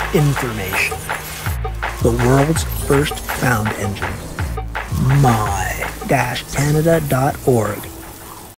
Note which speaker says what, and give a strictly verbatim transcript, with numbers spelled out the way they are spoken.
Speaker 1: information. The world's first found engine. my dash canada dot org